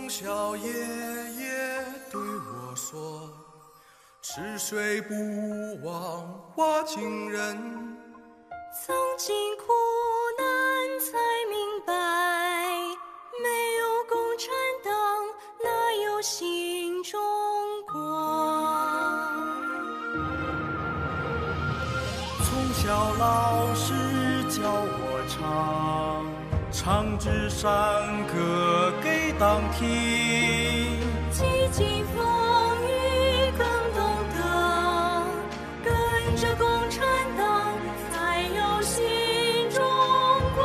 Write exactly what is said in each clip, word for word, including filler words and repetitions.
小爷爷对我说，吃水不忘挖井人。 曾经苦难才明白，没有共产党哪有新中国。 从小老师教我唱，唱支山歌给党听， 几经风雨更懂得，跟着共产党才有新中国。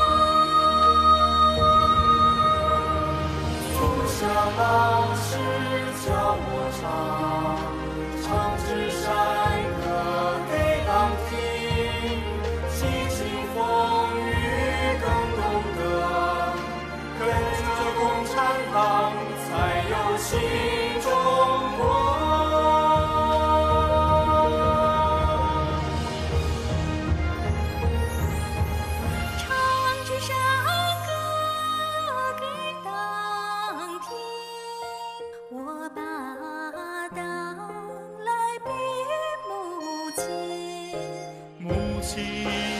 从小老师教我唱，唱支山歌给党听，几经风雨更懂得，跟着共产党才有新中国。 唱支山歌给党听，我把党来比母亲。 母亲